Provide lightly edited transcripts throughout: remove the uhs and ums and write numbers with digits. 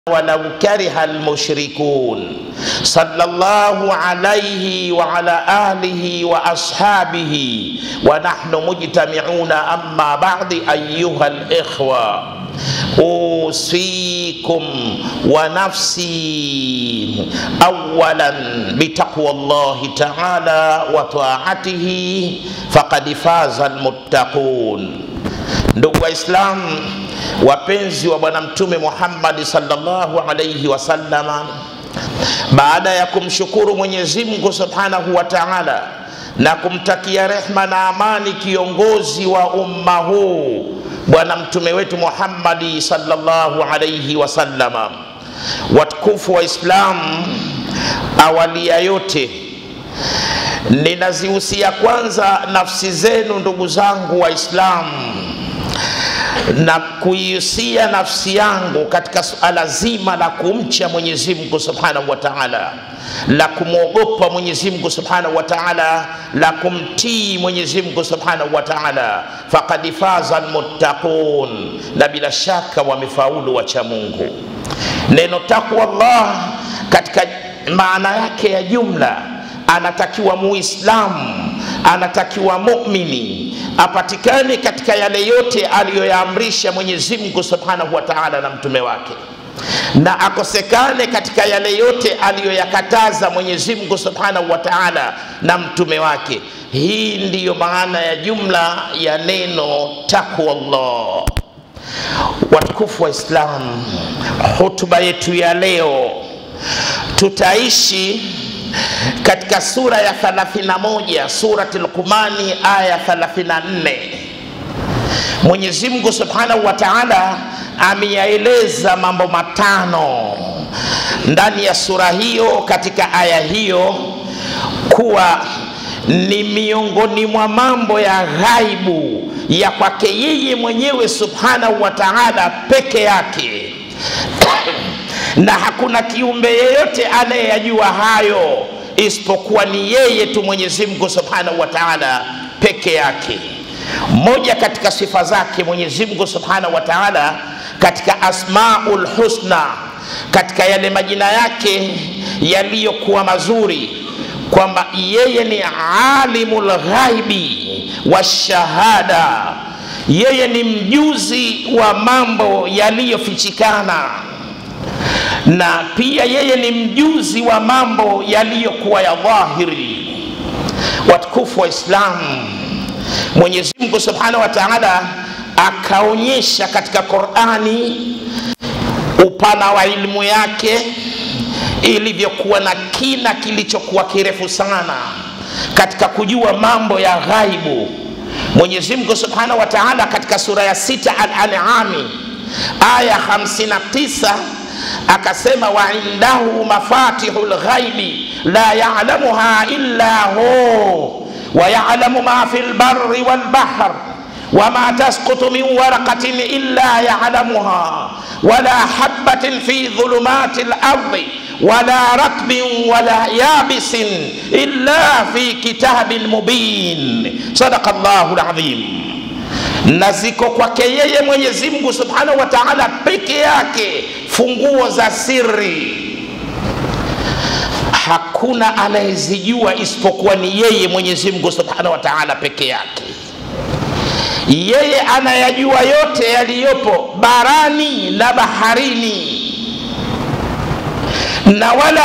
walau kariha almushrikun. Sallallahu alayhi wa ala alihi wa ashabihi wa nahnu mujtami'una amma ba'di ayyuhal ikhwa. Usikum wa nafsi awalan bitaqwallahi ta'ala wa ta'atihi faqad faza almuttaqun. Ndugu Waislamu wapenzi wa Bwana Mtume Muhammad sallallahu alayhi wasallam, baada ya kumshukuru Mwenyezi Mungu Subhanahu wa Ta'ala na kumtakia rehma na amani kiongozi wa umma huu Bwana Mtume wetu Muhammad sallallahu alayhi wasallam, watukufu wa Islam, awali ya yote ninazihusia kwanza nafsi zenu ndugu zangu wa Islam, na kuihusia nafsi yangu katika suala zima la kumcha Mwenyezi Mungu Subhanahu wa Ta'ala, la kumwogopa Mwenyezi Mungu Subhanahu wa Ta'ala, la kumtii Mwenyezi Mungu Subhanahu wa Ta'ala. Faqad faza almuttaqun, na bila shaka wamefaulu wacha Mungu. Neno takwa Allah katika maana yake ya jumla, anatakiwa muislamu, anatakiwa muumini apatikane katika yale yote aliyoyaamrisha Mwenyezi Mungu Subhanahu wa Ta'ala na mtume wake, na akosekane katika yale yote aliyoyakataza Mwenyezi Mungu Subhanahu wa Ta'ala na mtume wake. Hii ndiyo maana ya jumla ya neno takwa Allah. Watukufu wa Islam, hotuba yetu ya leo tutaishi katika sura ya 31, suratul Qumani, aya 34. Mwenyezi Mungu Subhanahu wa Ta'ala ameyaeleza mambo matano ndani ya sura hiyo, katika aya hiyo, kuwa ni miongoni mwa mambo ya ghaibu ya kwake yeye mwenyewe Subhanahu wa Ta'ala peke yake na hakuna kiumbe yeyote anayejua hayo isipokuwa ni yeye tu Mwenyezi Mungu Subhanahu wa Ta'ala peke yake. Moja katika sifa zake Mwenyezi Mungu Subhanahu wa Ta'ala katika Asmaul Husna, katika yale majina yake yaliyokuwa mazuri, kwamba yeye ni alimul ghaibi wa shahada, yeye ni mjuzi wa mambo yaliyofichikana, na pia yeye ni mjuzi wa mambo yaliyokuwa ya dhahiri. Watukufu wa Islam, Mwenyezi Mungu Subhanahu wa Ta'ala akaonyesha katika Qur'ani upana wa ilmu yake, ilivyokuwa na kina kilichokuwa kirefu sana katika kujua mambo ya ghaibu. Mwenyezi Mungu Subhanahu wa Ta'ala katika sura ya 6 Al-An'am aya 59 akasema, wa indahu mafatihul ghaibi la ya'lamuha illa hu wa ya'lamu ma fil barri wal bahr wa ma tasqutu min waraqatin illa ya'lamuha wala habatin fi dhulumatil ardi wala ratbin wala yabisin illa fi kitabin mubin. Sadaqallahu alazim. Na ziko kwake yeye Mwenyezi Mungu Subhanahu wa Ta'ala peke yake funguo za siri, hakuna anayezijua isipokuwa ni yeye Mwenyezi Mungu Subhanahu wa Ta'ala peke yake. Yeye anayajua yote yaliyopo barani na baharini, na wala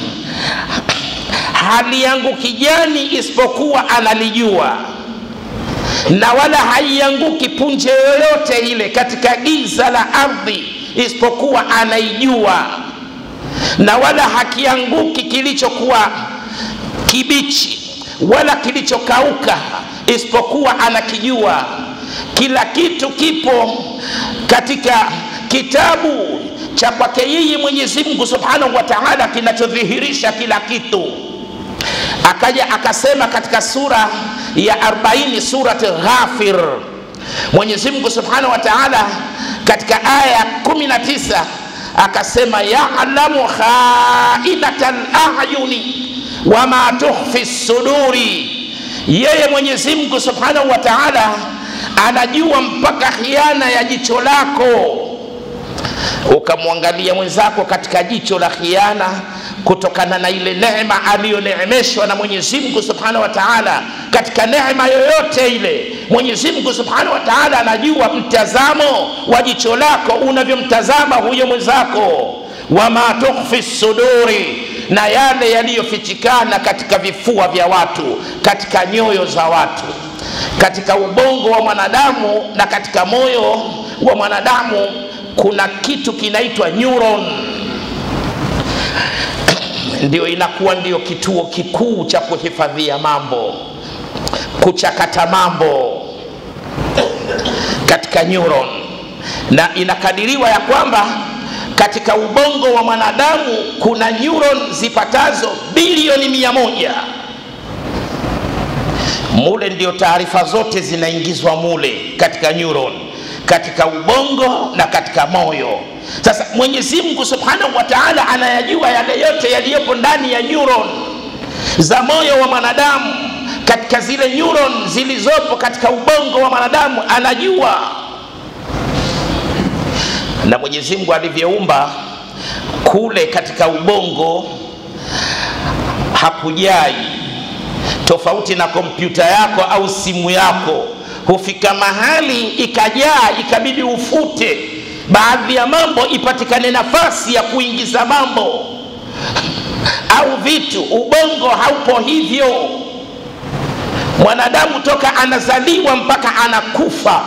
hali yangu kijani isipokuwa analijua, na wala haianguki punje yoyote ile katika giza la ardhi isipokuwa anaijua, na wala hakianguki kilichokuwa kibichi wala kilichokauka isipokuwa anakijua. Kila kitu kipo katika kitabu cha kwake yeye Mwenyezi Mungu Subhanahu wa Ta'ala kinachodhihirisha kila kitu. Akaja akasema katika sura ya 40, surat Ghafir, Mwenyezi Mungu Subhanahu wa Ta'ala katika aya 19 akasema, ya'lamu kha'inatal a'yuni wa ma tukhfi suduri. Yeye Mwenyezi Mungu Subhanahu wa Ta'ala anajua mpaka khiana ya jicho lako, ukamwangalia mwenzako katika jicho la khiana, kutokana na ile neema aliyoneemeshwa na Mwenyezi Mungu Subhanahu wa Ta'ala. Katika neema yoyote ile, Mwenyezi Mungu Subhanahu wa Ta'ala anajua mtazamo wa jicho lako unavyomtazama huyo mwenzako. Wama tukhfi suduri, na yale yaliyofichikana katika vifua vya watu, katika nyoyo za watu. Katika ubongo wa mwanadamu na katika moyo wa mwanadamu kuna kitu kinaitwa neuron. Ndio inakuwa ndio kituo kikuu cha kuhifadhia mambo, kuchakata mambo katika neuron. Na inakadiriwa ya kwamba katika ubongo wa mwanadamu kuna neuron zipatazo bilioni 100. Mule ndio taarifa zote zinaingizwa mule katika neuron, katika ubongo na katika moyo. Sasa Mwenyezi Mungu Subhanahu wa Ta'ala anayajua yale yote yaliyopo ndani ya neuron za moyo wa mwanadamu, katika zile neuron zilizopo katika ubongo wa mwanadamu anajua. Na Mwenyezi Mungu alivyoumba kule katika ubongo hakujai, tofauti na kompyuta yako au simu yako. Hufika mahali ikajaa, ikabidi ufute baadhi ya mambo, ipatikane nafasi ya kuingiza mambo au vitu. Ubongo haupo hivyo. Mwanadamu toka anazaliwa mpaka anakufa,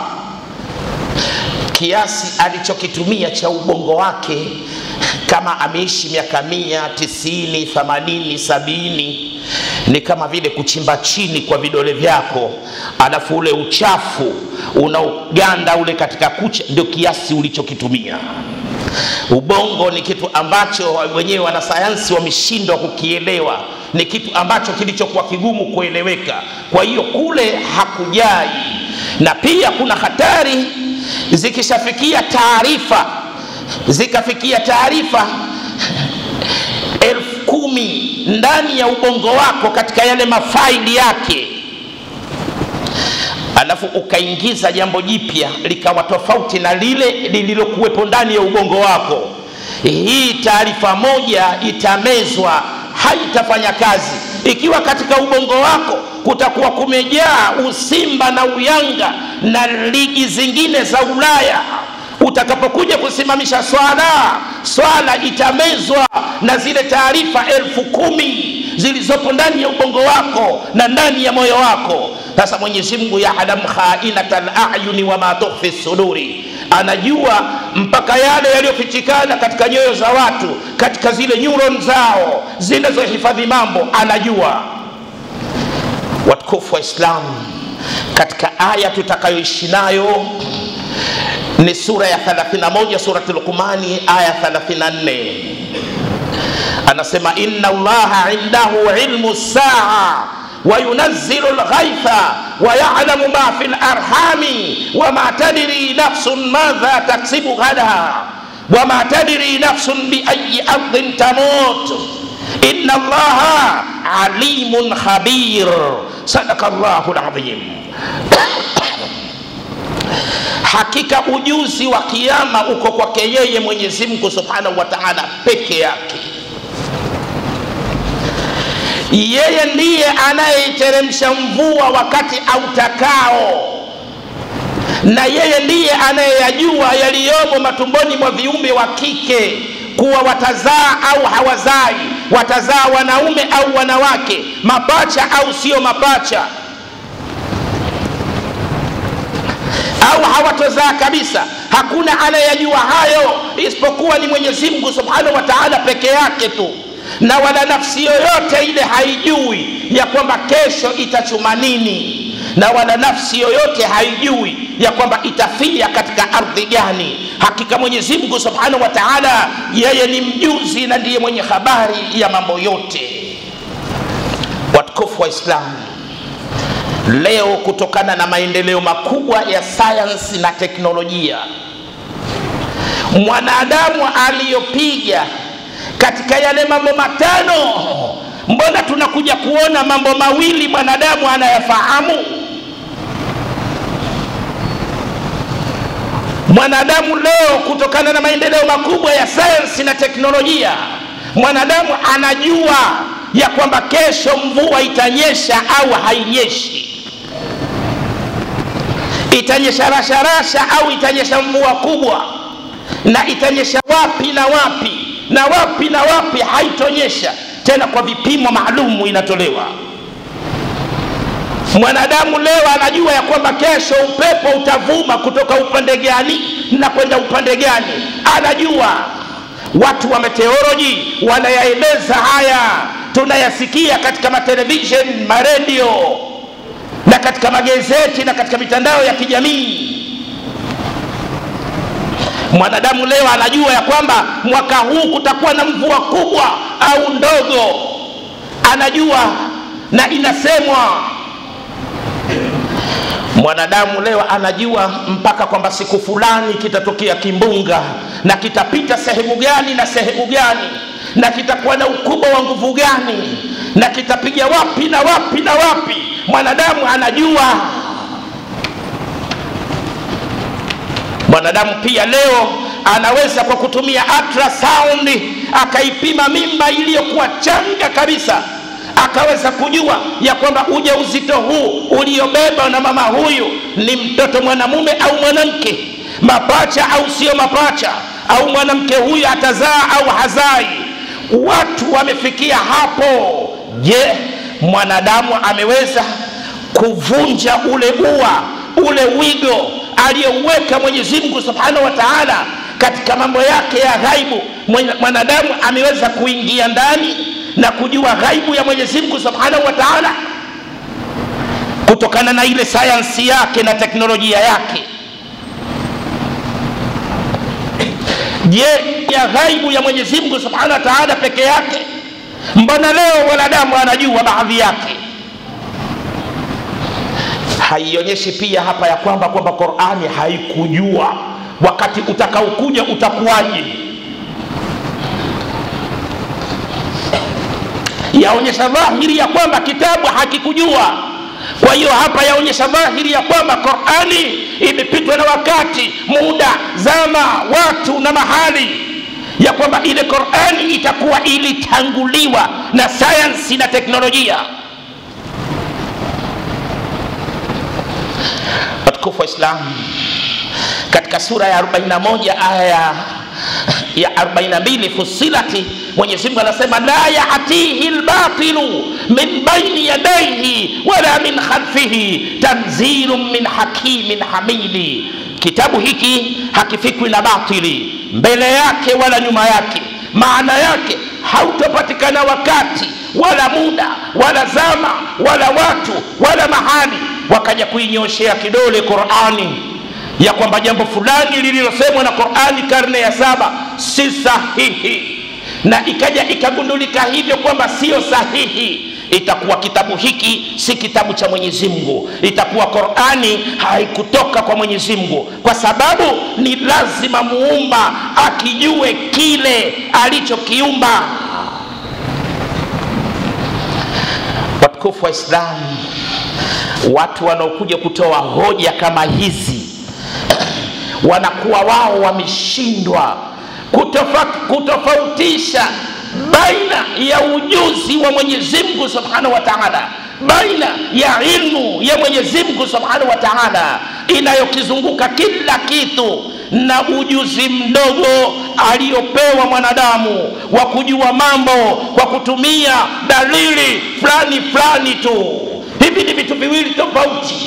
kiasi alichokitumia cha ubongo wake, kama ameishi miaka 100, 90, 80, 70, ni kama vile kuchimba chini kwa vidole vyako, alafu ule uchafu unaoganda ule katika kucha ndio kiasi ulichokitumia. Ubongo ni kitu ambacho wenyewe wanasayansi wameshindwa kukielewa, ni kitu ambacho kilichokuwa kigumu kueleweka. Kwa hiyo kule hakujai. Na pia kuna hatari zikishafikia taarifa, zikafikia taarifa 10,000 ndani ya ubongo wako katika yale mafaili yake, alafu ukaingiza jambo jipya likawa tofauti na lile lililokuwepo ndani ya ubongo wako, hii taarifa moja itamezwa, haitafanya kazi. Ikiwa katika ubongo wako kutakuwa kumejaa usimba na uyanga na ligi zingine za Ulaya, utakapokuja kusimamisha swala itamezwa na zile taarifa 10,000 zilizopo ndani ya ubongo wako na ndani ya moyo wako. Sasa Mwenyezi Mungu ya'lamu kha'inatal a'yuni wa ma tukhfi suduri, anajua mpaka yale yaliyofichikana katika nyoyo za watu, katika zile neuron zao zinazohifadhi mambo anajua. Watukufu wa Islam, katika aya tutakayoishi nayo ni sura ya 31, suratul Luqmani, aya 34. Anasema inna Allaha indahu ilmu saa wa yunazzilu al-ghaitha wa ya'lamu ma fil arhami wa ma tadri nafsun madha taksibu ghada wa ma tadri nafsun bi ayyi ardhin tamut inna Allaha alimun khabir. Sadaqallahu al-azim. Hakika ujuzi wa kiyama uko kwake yeye Mwenyezi Mungu Subhanahu wa Ta'ala peke yake. Yeye ndiye anayeiteremsha mvua wakati autakao, na yeye ndiye anayeyajua yaliyomo matumboni mwa viumbe wa kike, kuwa watazaa au hawazai, watazaa wanaume au wanawake, mapacha au sio mapacha, au hawatozaa kabisa. Hakuna anayejua hayo isipokuwa ni Mwenyezi Mungu Subhanahu wa Ta'ala peke yake tu. Na wala nafsi yoyote ile haijui ya kwamba kesho itachuma nini, na wala nafsi yoyote haijui ya kwamba itafia katika ardhi gani. Hakika Mwenyezi Mungu Subhanahu wa Ta'ala yeye ni mjuzi na ndiye mwenye habari ya mambo yote. Watukufu wa Islam, leo kutokana na maendeleo makubwa ya sayansi na teknolojia, mwanadamu aliyopiga katika yale mambo 5, mbona tunakuja kuona mambo 2 mwanadamu anayafahamu? Mwanadamu leo, kutokana na maendeleo makubwa ya sayansi na teknolojia, mwanadamu anajua ya kwamba kesho mvua itanyesha au hainyeshi, itanyesha rasharasha au itanyesha mvua kubwa, na itanyesha wapi na wapi na wapi na wapi haitonyesha tena, kwa vipimo maalumu inatolewa. Mwanadamu leo anajua ya kwamba kesho upepo utavuma kutoka upande gani na kwenda upande gani, anajua. Watu wa meteorology wanayaeleza haya, tunayasikia katika matelevision, maredio na katika magazeti na katika mitandao ya kijamii. Mwanadamu leo anajua ya kwamba mwaka huu kutakuwa na mvua kubwa au ndogo, anajua na inasemwa. Mwanadamu leo anajua mpaka kwamba siku fulani kitatokea kimbunga, na kitapita sehemu gani na sehemu gani, na kitakuwa na ukubwa wa nguvu gani, na kitapiga wapi na wapi na wapi. Mwanadamu anajua. Mwanadamu pia leo anaweza kwa kutumia ultrasound akaipima mimba iliyokuwa changa kabisa, akaweza kujua ya kwamba ujauzito huu uliobeba na mama huyu ni mtoto mwanamume au mwanamke, mapacha au sio mapacha, au mwanamke huyu atazaa au hazai. Watu wamefikia hapo. Je, mwanadamu ameweza kuvunja ule ua, ule wigo aliyoweka Mwenyezi Mungu Subhanahu wa Ta'ala katika mambo yake ya ghaibu? Mwanadamu ameweza kuingia ndani na kujua ghaibu ya Mwenyezi Mungu Subhanahu wa Ta'ala kutokana na ile sayansi yake na teknolojia yake. Je, ya ghaibu ya Mwenyezi Mungu Subhanahu wa Ta'ala peke yake? Mbona leo wanadamu anajua baadhi yake? Haionyeshi pia hapa ya kwamba Qur'ani haikujua wakati utakaokuja utakuwaje. Yaonyesha dhahiri ya kwamba kitabu hakikujua. Kwa hiyo hapa yaonyesha dhahiri ya kwamba Qur'ani imepitwa na wakati, muda, zama, watu na mahali, ya kwamba ile Qur'ani itakuwa ilitanguliwa na sayansi na teknolojia. Watukufu wa Islam, katika sura ya 41 aya ya 42 Fusilati, Mwenyezi Mungu anasema la ya'tihi al-batilu min bayni yadayhi wala min khalfihi tanzilun min hakimin hamidi. Kitabu hiki hakifikwi na batili mbele yake wala nyuma yake. Maana yake hautapatikana wakati wala muda wala zama wala watu wala mahali wakaja kuinyoshea kidole Qur'ani ya kwamba jambo fulani lililosemwa na Qur'ani karne ya 7 si sahihi, na ikaja ikagundulika hivyo kwamba sio sahihi. Itakuwa kitabu hiki si kitabu cha Mwenyezi Mungu, itakuwa Qur'ani haikutoka kwa Mwenyezi Mungu, kwa sababu ni lazima muumba akijue kile alichokiumba. Watukufu wa Islam, watu wanaokuja kutoa hoja kama hizi wanakuwa wao wameshindwa kutofautisha baina ya ujuzi wa Mwenyezi Mungu Subhanahu wa Ta'ala, baina ya ilmu ya Mwenyezi Mungu Subhanahu wa Ta'ala inayokizunguka kila kitu, na ujuzi mdogo aliopewa mwanadamu wa kujua mambo kwa kutumia dalili fulani fulani tu. Hivi ni vitu viwili tofauti.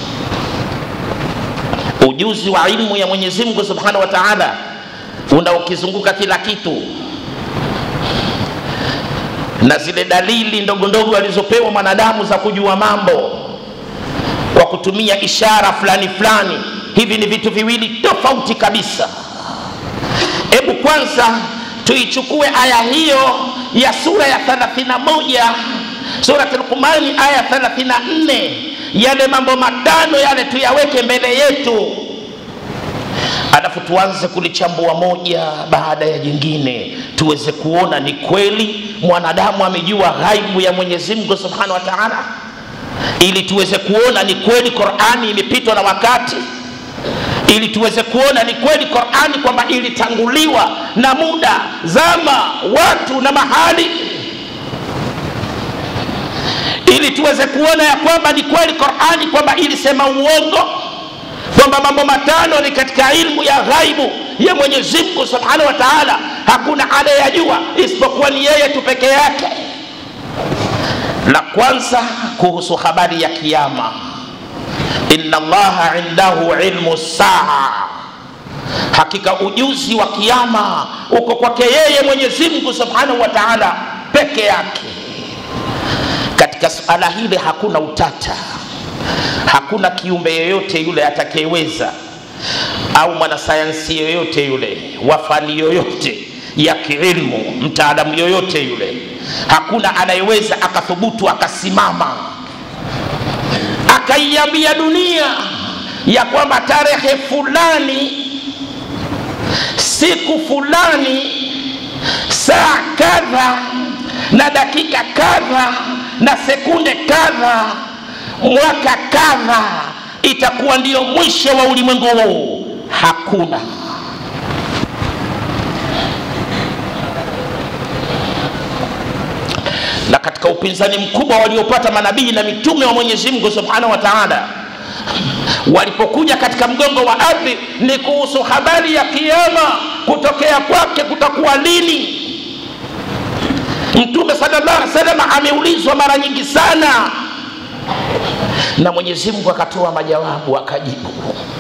Ujuzi wa ilmu ya Mwenyezi Mungu Subhanahu wa Ta'ala unaokizunguka kila kitu, na zile dalili ndogo ndogo alizopewa mwanadamu za kujua mambo kwa kutumia ishara fulani fulani, hivi ni vitu viwili tofauti kabisa. Hebu kwanza tuichukue aya hiyo ya sura ya 31, sura Al-Qumani aya 34, yale mambo matano yale tuyaweke mbele yetu, alafu tuanze kulichambua moja baada ya jingine, tuweze kuona ni kweli mwanadamu amejua ghaibu ya Mwenyezi Mungu Subhanahu wa Ta'ala, ili tuweze kuona ni kweli Qur'ani imepitwa na wakati, ili tuweze kuona ni kweli Qur'ani kwamba ilitanguliwa na muda, zama, watu na mahali, ili tuweze kuona ya kwamba ni kweli Qur'ani kwamba ilisema uongo, kwamba mambo matano ni katika ilmu ya ghaibu ya Mwenyezi Mungu Subhanahu wa Ta'ala, hakuna anayejua isipokuwa ni yeye tu peke yake. La kwanza kuhusu habari ya kiyama, inna Allaha indahu ilmu saa, hakika ujuzi wa kiyama uko kwake yeye Mwenyezi Mungu Subhanahu wa Ta'ala peke yake. Katika suala hili hakuna utata, hakuna kiumbe yoyote yule atakayeweza, au mwanasayansi yoyote yule, wafani yoyote ya kiilmu, mtaalamu yoyote yule, hakuna anayeweza akathubutu akasimama akaiambia dunia ya kwamba tarehe fulani, siku fulani, saa kadha na dakika kadha na sekunde kadha, mwaka kadha itakuwa ndio mwisho wa ulimwengu huu. Hakuna. Na katika upinzani mkubwa waliopata manabii na mitume wa Mwenyezi Mungu Subhanahu wa Ta'ala walipokuja katika mgongo wa ardhi ni kuhusu habari ya kiyama, kutokea kwake kutakuwa lini. Mtume sallallahu alaihi wasallam ameulizwa mara nyingi sana, na Mwenyezi Mungu akatoa majawabu, akajibu.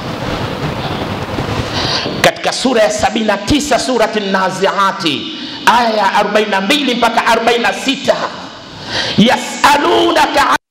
Katika sura ya 79 surati Naziati aya ya 42 mpaka 46, yasalunaka